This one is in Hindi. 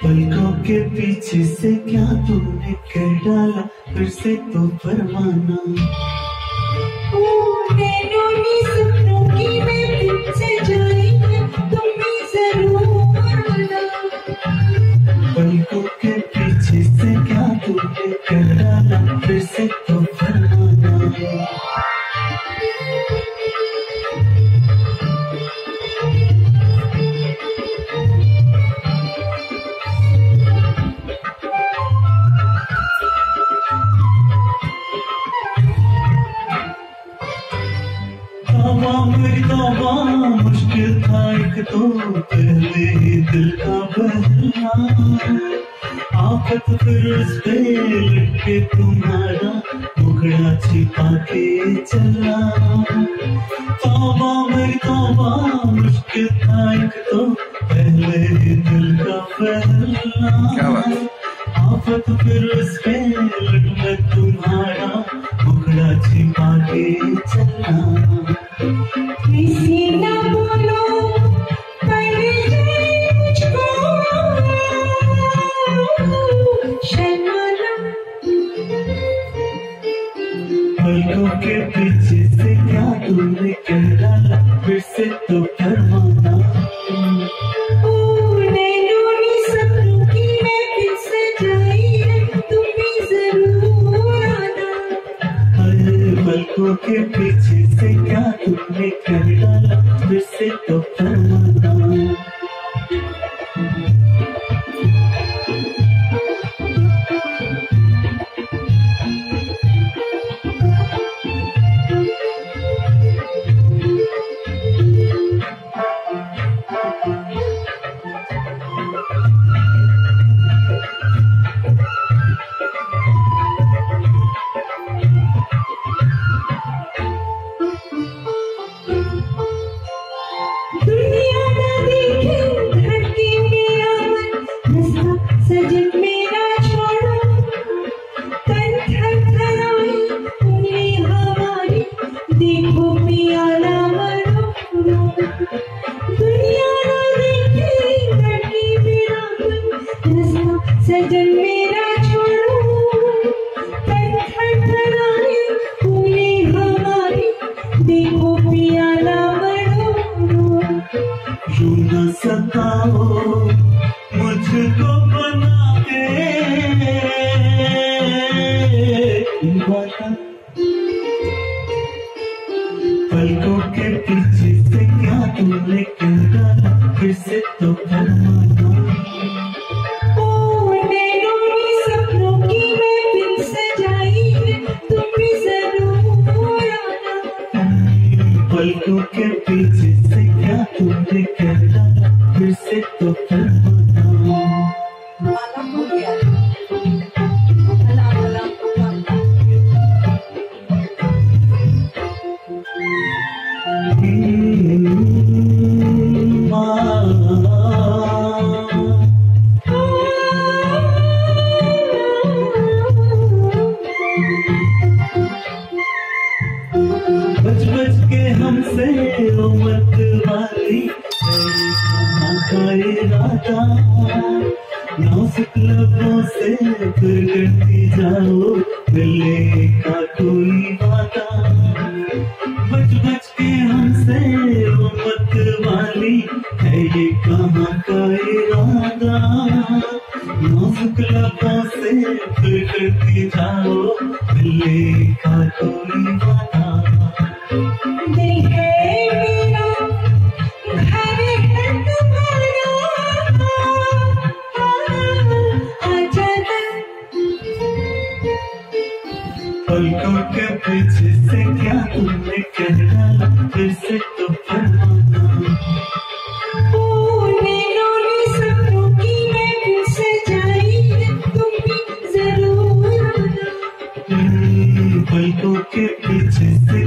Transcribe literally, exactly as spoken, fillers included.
पलकों के पीछे से क्या तूने कर डाला, फिर से तो फरमाना। सपनों की मैं फिर से जाई, तुम भी जरूर आना। पलकों के पीछे से क्या तूने कर डाला, फिर से तो फरमाना। मेरी तौबा मुश्किल था एक तो पहले ही दिल का बहना, आफत फिर उस पे लटके तुम्हारा मुखड़ा छिपा के चला। तौबा मेरी तौबा मुश्किल था एक तो पहले ही दिल का बहना, आफत फिर उस पे लटके तुम्हारा मुखड़ा छिपा के चला। किसी ना बोलो पहले मुझको शर्माना। पलकों के पीछे से क्या तूने कर डाला, फिर से तो फरमाना। सपनों की मैं फिर से जाई, तुम भी जरूर आना। पलकों के पीछे से क्या तूने कर डाला, फिर से तो फरमाना। सजन मेरा छोड़ो, तन थरथराए उंगली हमारी, देखो पिया ना मरो। दुनिया ना देखे धरती मेरा रास्ता, सजन मेरा छोड़ो, तन थरथराए उंगली हमारी, देखो पिया ना मरो। यूं न सताओ मुझको बना के पलकों के पीछे से क्या तूने कर डाला, फिर से तो फरमाना। सपनों की मैं फिर से जाई, तुम भी जरूर आना। पलकों के पीछे से क्या तूने कर डाला, फिर से तो फरमाना। बच बच के हमसे उम्मत वाली का इरादा, नाजुक लबों से फिर करती जाओ मिलने का कोई वादा। बच बच के हमसे उम्मत वाली है ये कहाँ का इरादा, नाजुक लबों से फिर करती जाओ मिलने का कोई वादा। दिल है मेरा, घर है तुम्हारा, आ जाना। पलकों के पीछे से क्या तुमने कर डाला, फिर से तो फरमाना। सपनों की मैं फिर से जाई, तुम भी जरूर आना। पलकों के पीछे से